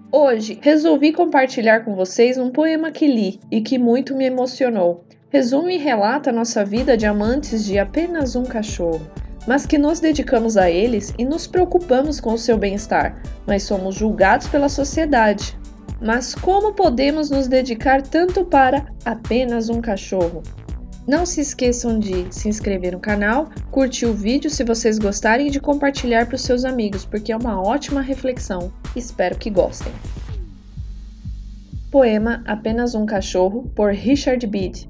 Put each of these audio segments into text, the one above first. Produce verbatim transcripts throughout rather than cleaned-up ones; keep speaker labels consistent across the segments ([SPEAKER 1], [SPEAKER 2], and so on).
[SPEAKER 1] Hoje, resolvi compartilhar com vocês um poema que li e que muito me emocionou. Resume e relata a nossa vida de amantes de apenas um cachorro, mas que nos dedicamos a eles e nos preocupamos com o seu bem-estar, mas somos julgados pela sociedade. Mas como podemos nos dedicar tanto para apenas um cachorro? Não se esqueçam de se inscrever no canal, curtir o vídeo se vocês gostarem e de compartilhar para os seus amigos, porque é uma ótima reflexão. Espero que gostem. Poema Apenas um Cachorro, por Richard Bede.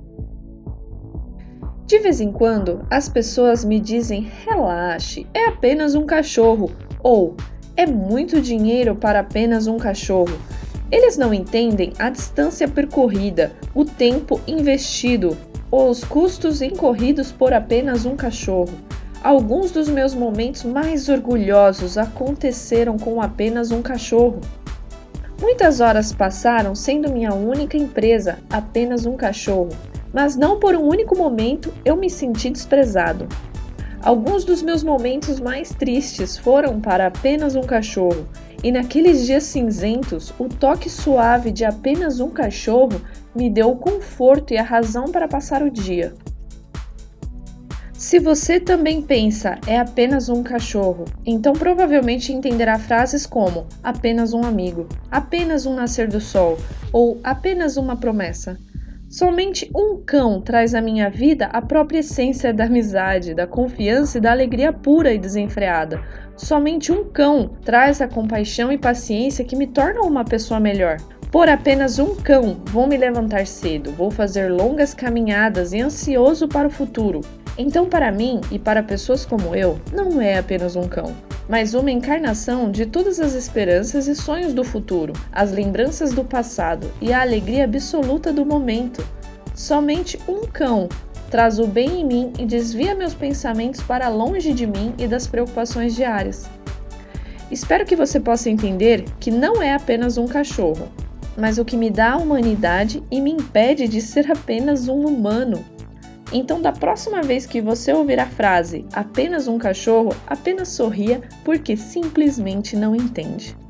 [SPEAKER 1] De vez em quando, as pessoas me dizem: relaxe, é apenas um cachorro, ou é muito dinheiro para apenas um cachorro. Eles não entendem a distância percorrida, o tempo investido, ou os custos incorridos por apenas um cachorro. Alguns dos meus momentos mais orgulhosos aconteceram com apenas um cachorro. Muitas horas passaram sendo minha única empresa, apenas um cachorro, mas não por um único momento eu me senti desprezado. Alguns dos meus momentos mais tristes foram para apenas um cachorro, e naqueles dias cinzentos, o toque suave de apenas um cachorro me deu o conforto e a razão para passar o dia. Se você também pensa é apenas um cachorro, então provavelmente entenderá frases como apenas um amigo, apenas um nascer do sol ou apenas uma promessa. Somente um cão traz à minha vida a própria essência da amizade, da confiança e da alegria pura e desenfreada. Somente um cão traz a compaixão e paciência que me tornam uma pessoa melhor. Por apenas um cão, vou me levantar cedo, vou fazer longas caminhadas e ansioso para o futuro. Então, para mim e para pessoas como eu, não é apenas um cão, mas uma encarnação de todas as esperanças e sonhos do futuro, as lembranças do passado e a alegria absoluta do momento. Somente um cão traz o bem em mim e desvia meus pensamentos para longe de mim e das preocupações diárias. Espero que você possa entender que não é apenas um cachorro, mas o que me dá a humanidade e me impede de ser apenas um humano. Então, da próxima vez que você ouvir a frase apenas um cachorro, apenas sorria porque simplesmente não entende.